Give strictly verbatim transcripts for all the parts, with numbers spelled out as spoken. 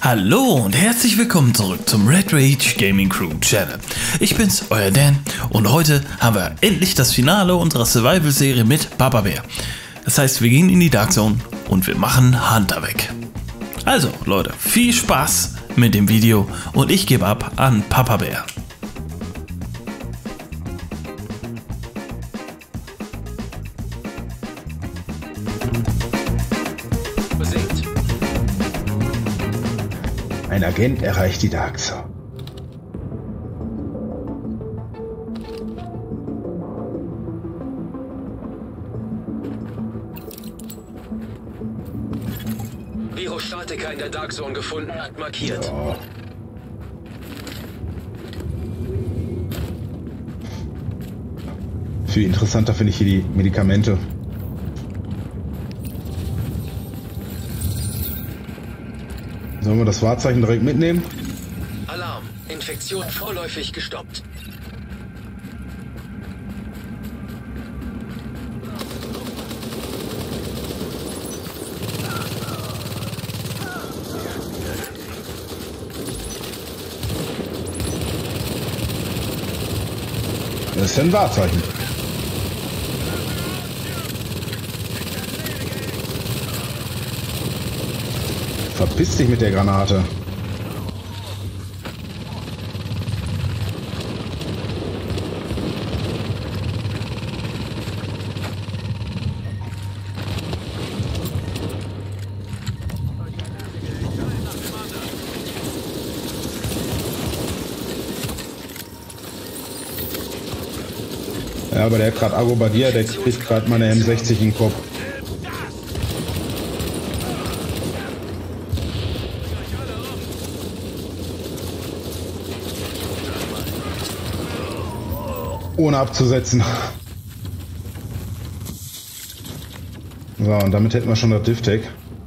Hallo und herzlich willkommen zurück zum Red Rage Gaming Crew Channel. Ich bin's, euer Dan, und heute haben wir endlich das Finale unserer Survival-Serie mit Papa Bär. Das heißt, wir gehen in die Dark Zone und wir machen Hunter weg. Also Leute, viel Spaß mit dem Video und ich gebe ab an Papa Bär. Ein Agent erreicht die Dark Zone. Virostatiker in der Dark Zone gefunden, markiert. Ja. Viel interessanter finde ich hier die Medikamente. Sollen wir das Wahrzeichen direkt mitnehmen? Alarm. Infektion vorläufig gestoppt. Das ist ja ein Wahrzeichen. Verpiss dich mit der Granate. Ja, aber der hat gerade Agro bei dir, der kriegt gerade meine M sechzig in den Kopf. Ohne abzusetzen. So, und damit hätten wir schon das Diftec.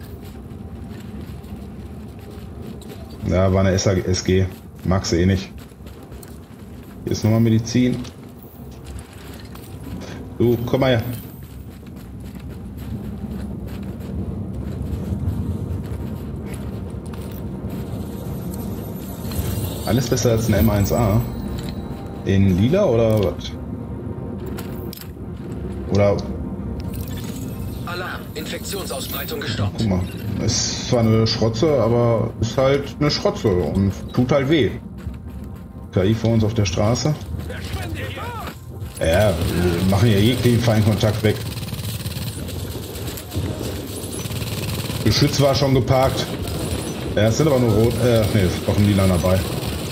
Ja, war eine S G. Magst du eh nicht. Hier ist nochmal Medizin. Du, komm mal her. Alles besser als ein M eins A. In lila oder was? Oder... Alarm. Infektionsausbreitung gestoppt. Guck mal. Ist zwar eine Schrotze, aber ist halt eine Schrotze und tut halt weh. K I vor uns auf der Straße. Ja, wir machen ja jeglichen Feindkontakt weg. Geschütz war schon geparkt. Ja, es sind aber nur rot. Äh, nee, es ist doch ein lila dabei.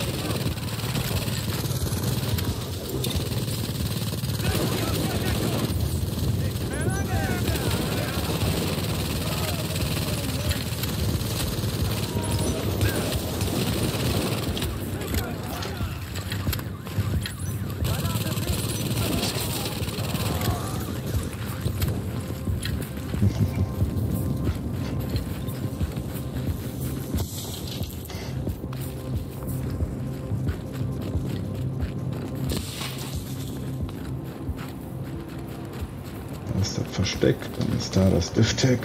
Da ist das Versteck, dann ist da das Diftec.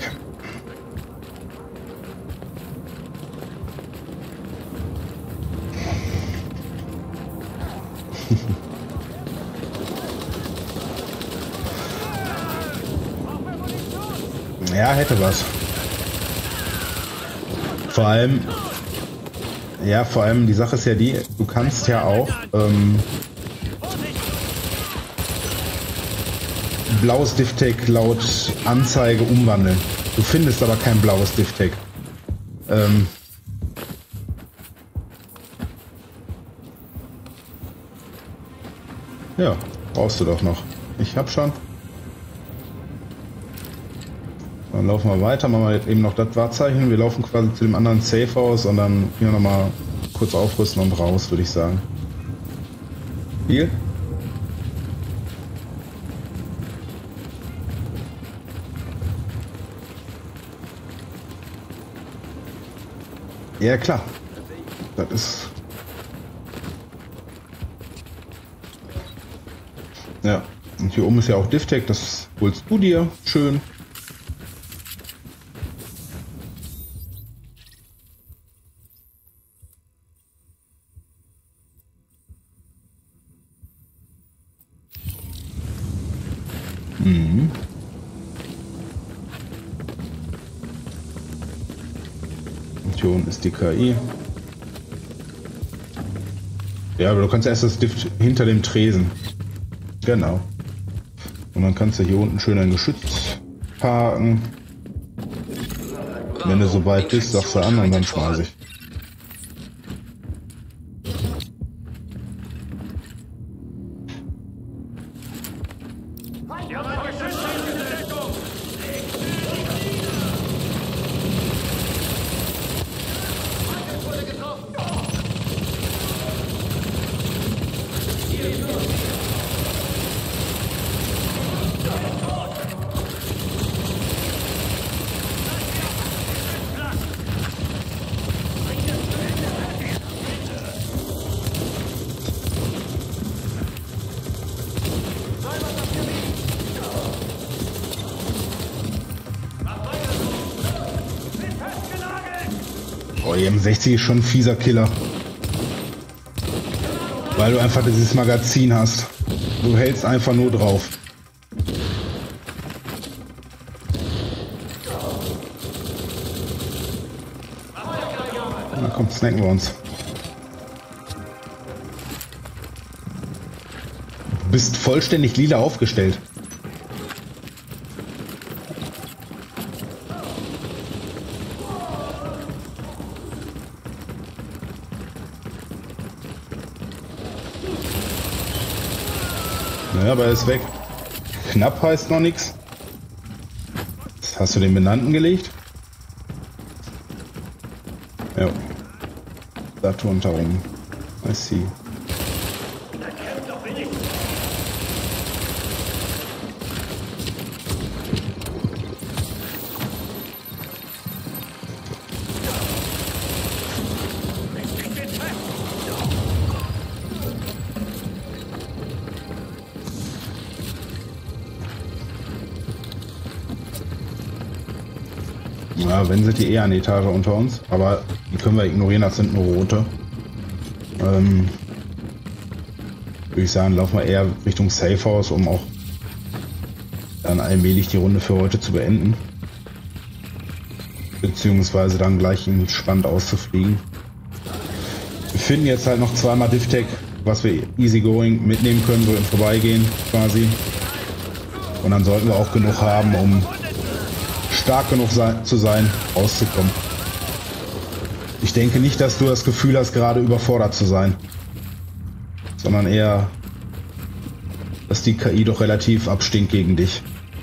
Ja, hätte was. Vor allem, ja, vor allem die Sache ist ja die, du kannst ja auch ähm, blaues Diftec laut Anzeige umwandeln. Du findest aber kein blaues Diftec. Ähm, ja, brauchst du doch noch. Ich hab schon. Dann laufen wir weiter, machen wir jetzt eben noch das Wahrzeichen. Wir laufen quasi zu dem anderen Safe House und dann hier noch mal kurz aufrüsten und raus, würde ich sagen. Hier. Ja klar. Das ist... Ja. Und hier oben ist ja auch Diftec, das holst du dir. Schön. Mhm. Und hier unten ist die K I. Ja, aber du kannst erst das Stift hinter dem Tresen. Genau. Und dann kannst du hier unten schön ein Geschütz parken. Wenn du so weit bist, sagst du an und dann schmeiß ich. Oh, die M sechzig ist schon ein fieser Killer. Weil du einfach dieses Magazin hast. Du hältst einfach nur drauf. Na komm, snacken wir uns. Du bist vollständig lila aufgestellt. Ja, aber er ist weg. Knapp heißt noch nichts. Hast du den Benannten gelegt? Ja. Da drunter rum. I see. Ja, wenn sind die eher eine Etage unter uns, aber die können wir ignorieren, das sind nur rote. Ähm, würde ich sagen, laufen wir eher Richtung Safe House, um auch dann allmählich die Runde für heute zu beenden. Beziehungsweise dann gleich entspannt auszufliegen. Wir finden jetzt halt noch zweimal Diftech, was wir easygoing mitnehmen können, so im Vorbeigehen quasi. Und dann sollten wir auch genug haben, um stark genug sein, zu sein, rauszukommen. Ich denke nicht, dass du das Gefühl hast, gerade überfordert zu sein, sondern eher, dass die K I doch relativ abstinkt gegen dich.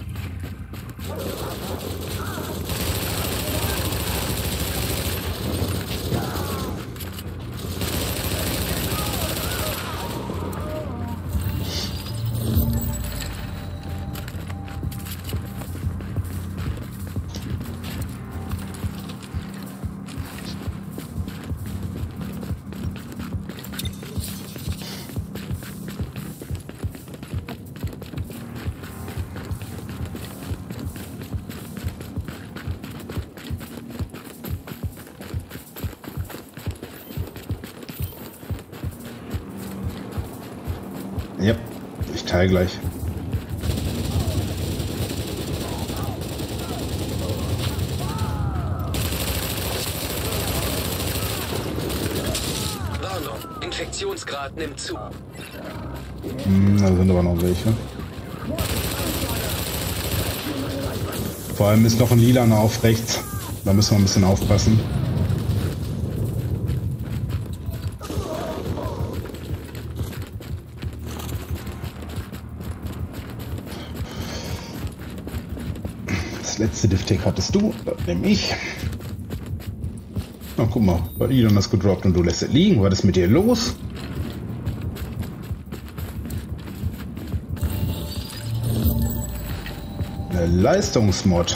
Ja, ich teile gleich. Warnung, Infektionsgrad nimmt zu. Hm, da sind aber noch welche. Vor allem ist noch ein Lilaner auf rechts. Da müssen wir ein bisschen aufpassen. Das letzte Diftech hattest du, das nehme ich. Na, guck mal, bei Elon hast gedroppt und du lässt es liegen. Was ist mit dir los? Eine Leistungsmod.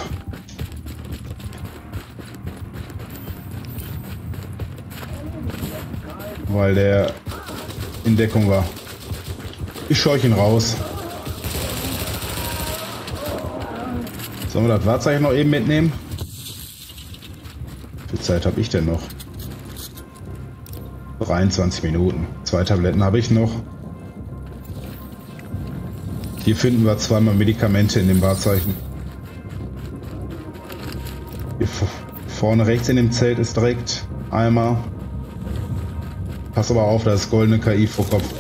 Weil der in Deckung war. Ich scheuche ihn raus. Sollen wir das Wahrzeichen noch eben mitnehmen? Wie viel Zeit habe ich denn noch? dreiundzwanzig Minuten. Zwei Tabletten habe ich noch. Hier finden wir zweimal Medikamente in dem Wahrzeichen. Hier vorne rechts in dem Zelt ist direkt Eimer. Pass aber auf, da ist goldene K I vor Kopf.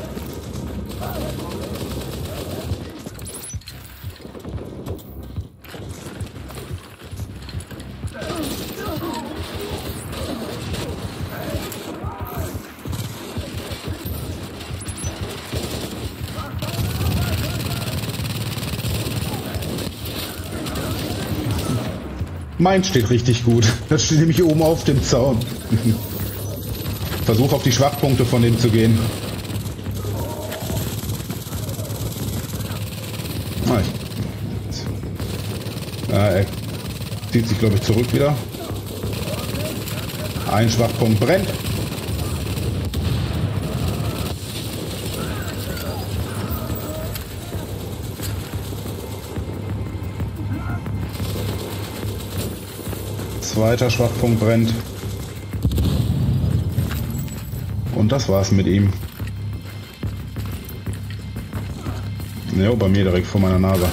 Meins steht richtig gut. Das steht nämlich oben auf dem Zaun. Versuch auf die Schwachpunkte von dem zu gehen. Ah, ich, äh, er zieht sich, glaube ich, zurück wieder. Ein Schwachpunkt brennt. Zweiter Schwachpunkt brennt. Und das war's mit ihm. Ja, bei mir direkt vor meiner Nase.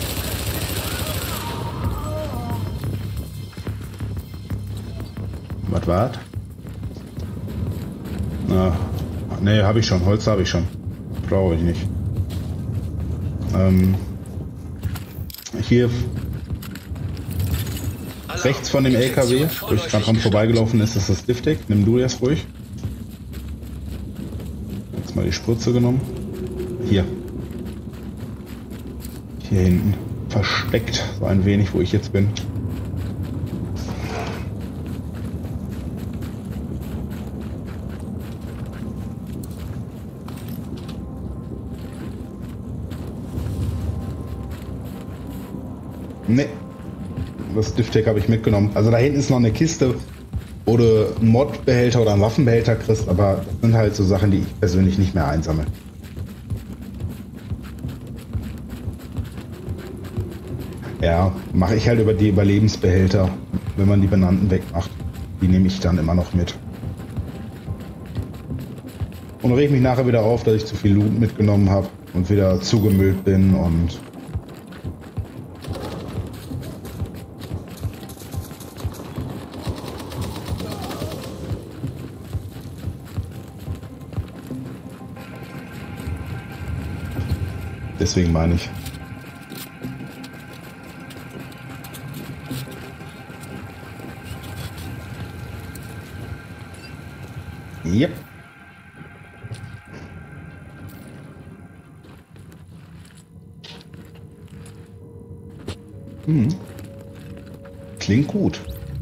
Was war's? Na, nee, habe ich schon. Holz habe ich schon. Brauche ich nicht. Ähm, hier rechts von dem L K W, wo ich gerade dran vorbeigelaufen ist, ist das Diftec. Nimm du das ruhig. Jetzt mal die Spritze genommen. Hier. Hier hinten. Versteckt. So ein wenig, wo ich jetzt bin. Nee. Das Diftec habe ich mitgenommen. Also da hinten ist noch eine Kiste, wo du einen Mod-Behälter oder einen Waffenbehälter kriegst, aber das sind halt so Sachen, die ich persönlich nicht mehr einsammle. Ja, mache ich halt über die Überlebensbehälter, wenn man die benannten wegmacht. Die nehme ich dann immer noch mit. Und reg mich nachher wieder auf, dass ich zu viel Loot mitgenommen habe und wieder zugemüllt bin und deswegen meine ich. Yep. Hm. Klingt gut.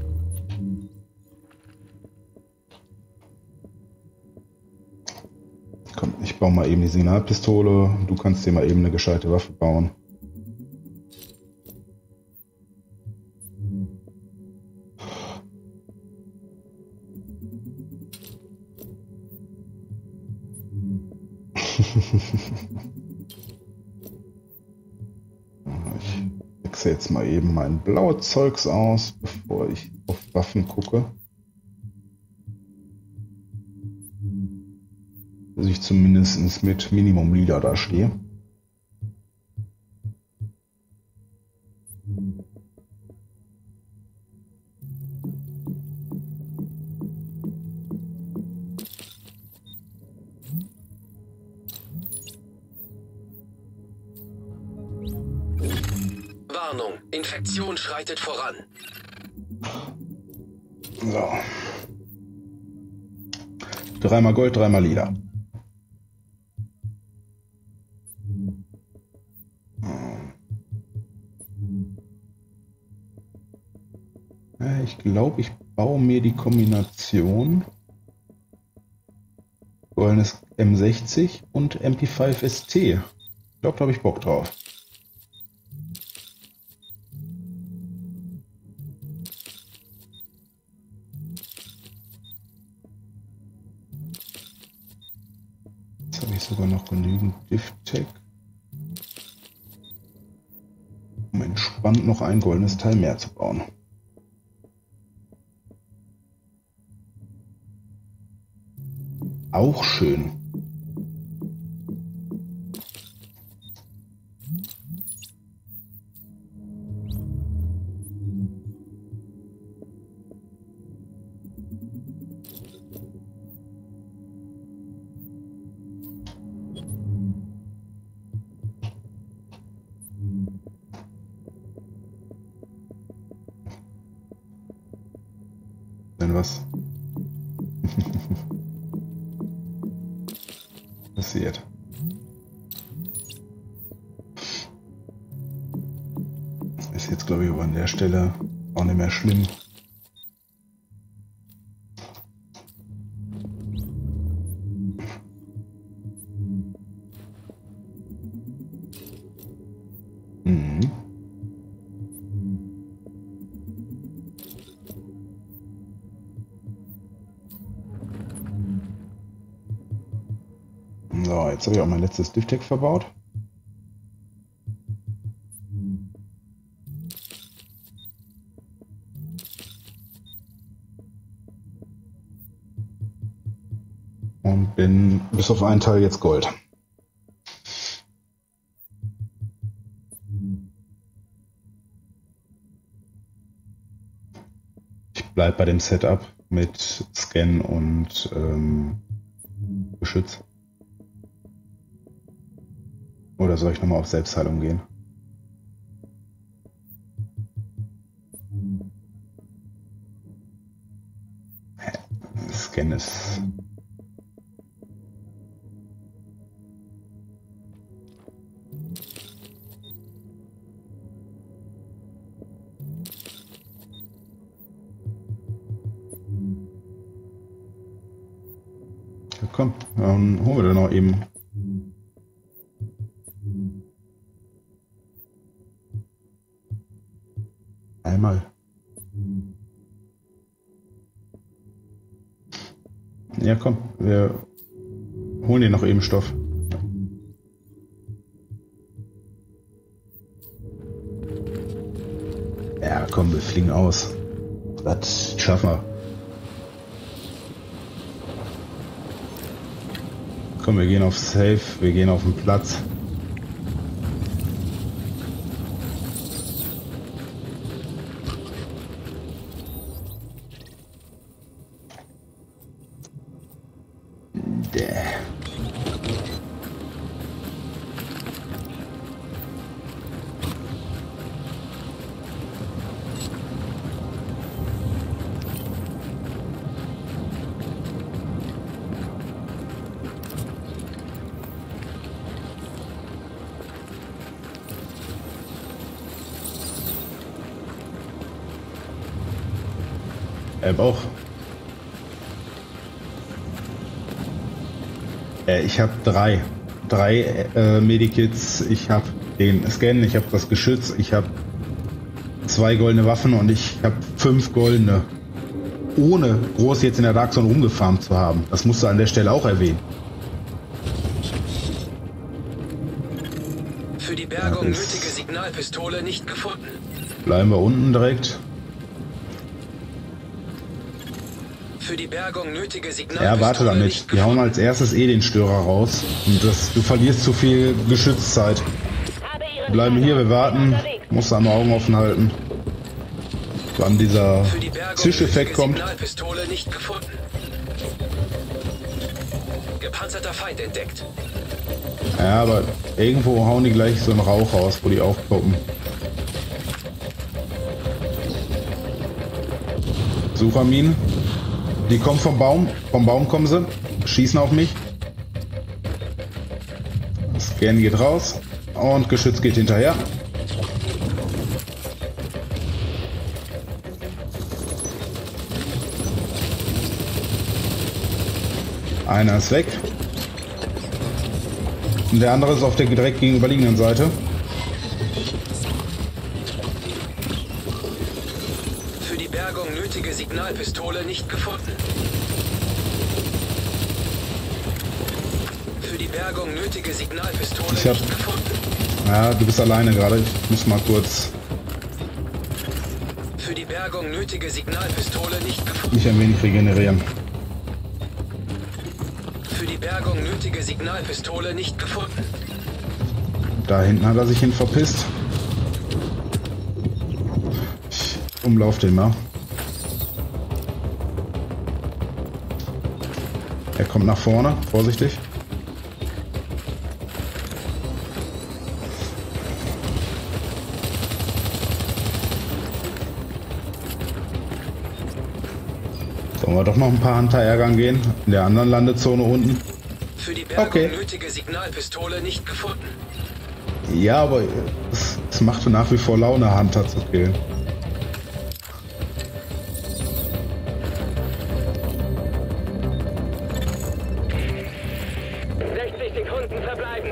Komm, ich baue mal eben die Signalpistole. Du kannst dir mal eben eine gescheite Waffe bauen. Ich wechsle jetzt mal eben mein blaues Zeugs aus, bevor ich auf Waffen gucke. Dass ich zumindest mit Minimum Leader da stehe. Warnung, Infektion schreitet voran. So. Dreimal Gold, dreimal Lila. Ich glaube, ich baue mir die Kombination goldenes M sechzig und M P fünf S T. Ich glaube, da habe ich Bock drauf. Jetzt habe ich sogar noch genügend Diftec, um entspannt noch ein goldenes Teil mehr zu bauen. Auch schön. Denn was passiert? Ist jetzt, glaube ich, aber an der Stelle auch nicht mehr schlimm. Mhm. So, jetzt habe ich auch mein letztes Diftec verbaut. Und bin bis auf einen Teil jetzt Gold. Ich bleibe bei dem Setup mit Scan und ähm, Geschütz. Oder soll ich nochmal auf Selbstheilung gehen? Scan ist... Ja, komm, dann holen wir dann noch eben. Einmal. Ja, komm, wir holen dir noch eben Stoff. Ja, komm, wir fliegen aus. Das schaffen wir. Komm, wir gehen auf Safe, wir gehen auf den Platz. Äh, Bauch. Äh, ich habe drei. Drei äh, Medikits. Ich habe den Scan, ich habe das Geschütz, ich habe zwei goldene Waffen und ich habe fünf goldene. Ohne groß jetzt in der Dark Zone rumgefarmt zu haben. Das musst du an der Stelle auch erwähnen. Für die Bergung ja, nötige Signalpistole nicht gefunden. Bleiben wir unten direkt. Für die Bergung nötige Signalpistole. Ja, warte damit. Wir hauen als erstes eh den Störer raus. Und das, du verlierst zu viel Geschützzeit. Wir bleiben hier, wir warten. Musst du am Augen offen halten. Wann dieser Zischeffekt kommt. Signalpistole nicht gefunden. Gepanzerter Feind entdeckt. Ja, aber irgendwo hauen die gleich so einen Rauch raus, wo die aufpoppen. Sucherminen. Die kommen vom Baum. Vom Baum kommen sie. Schießen auf mich. Scan geht raus. Und Geschütz geht hinterher. Einer ist weg. Und der andere ist auf der direkt gegenüberliegenden Seite. Für die Bergung nötige Signalpistole nicht gefunden. Für die Bergung nötige Signalpistole ich hab, nicht gefunden. Ja, du bist alleine gerade. Ich muss mal kurz... Für die Bergung nötige Signalpistole nicht gefunden. mich ein wenig regenerieren. Für die Bergung nötige Signalpistole nicht gefunden. Da hinten hat er sich hin verpisst. Ich umlauf den mal. Er kommt nach vorne, vorsichtig. Sollen wir doch noch ein paar Hunter ärgern gehen? In der anderen Landezone unten. Für die Bergung Okay. nötige Signalpistole nicht gefunden. Ja, aber es, es machte nach wie vor Laune, Hunter zu killen. sechzig Sekunden verbleiben.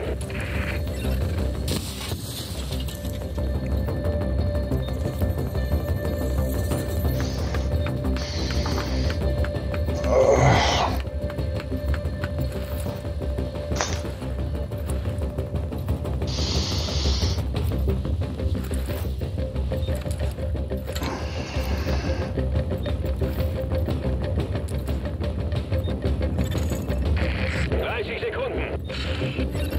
dreißig Sekunden.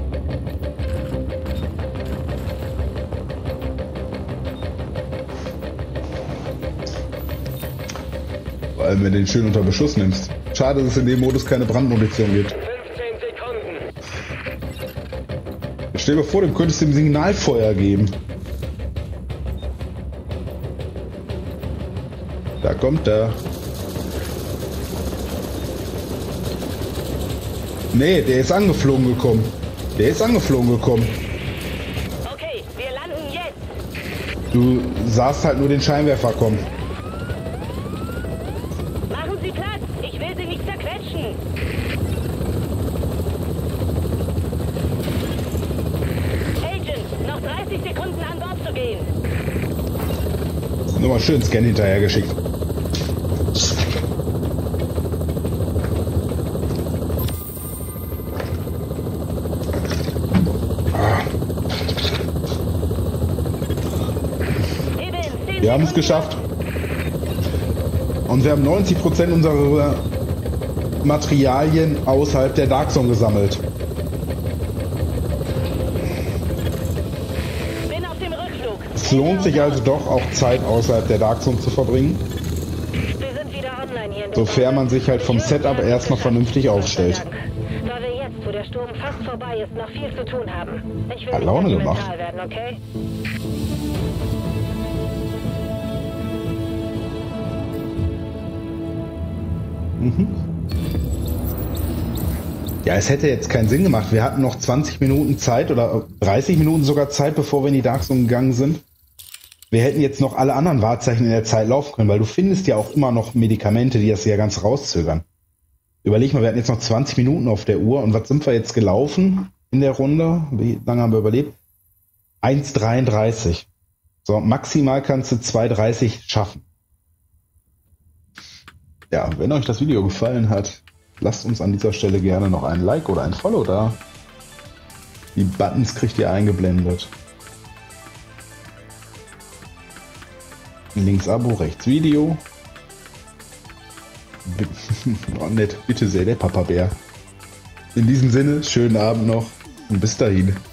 Vor allem, wenn du den schön unter Beschuss nimmst. Schade, dass es in dem Modus keine Brandmunition gibt. fünfzehn Sekunden. Stell dir vor, dem könntest du dem Signalfeuer geben. Da kommt er. Nee, der ist angeflogen gekommen. Der ist angeflogen gekommen. Okay, wir landen jetzt. Du sahst halt nur den Scheinwerfer kommen. Machen Sie Platz. Ich will Sie nicht zerquetschen. Agent, noch dreißig Sekunden an Bord zu gehen. Nur mal schön Scan hinterher geschickt. Wir haben es geschafft. Und wir haben neunzig Prozent unserer Materialien außerhalb der Dark Zone gesammelt. Bin auf dem Rückflug. Es lohnt sich also doch auch Zeit außerhalb der Dark Zone zu verbringen, Wir sind wieder online hier in sofern man sich halt vom Setup erstmal vernünftig aufstellt. Da wir jetzt, wo der Sturm fast vorbei ist, noch viel zu tun haben. Ich will Hat nicht Laune sentimental gemacht. werden, okay? Ja, es hätte jetzt keinen Sinn gemacht. Wir hatten noch zwanzig Minuten Zeit oder dreißig Minuten sogar Zeit, bevor wir in die Dark Zone gegangen sind. Wir hätten jetzt noch alle anderen Wahrzeichen in der Zeit laufen können, weil du findest ja auch immer noch Medikamente, die das ja ganz rauszögern. Überleg mal, wir hatten jetzt noch zwanzig Minuten auf der Uhr und was sind wir jetzt gelaufen in der Runde? Wie lange haben wir überlebt? eins dreiunddreißig. So, maximal kannst du zwei dreißig schaffen. Ja, wenn euch das Video gefallen hat, lasst uns an dieser Stelle gerne noch ein Like oder ein Follow da. Die Buttons kriegt ihr eingeblendet. Links Abo, rechts Video. Oh, nett, bitte sehr, der Papa Bär. In diesem Sinne, schönen Abend noch und bis dahin.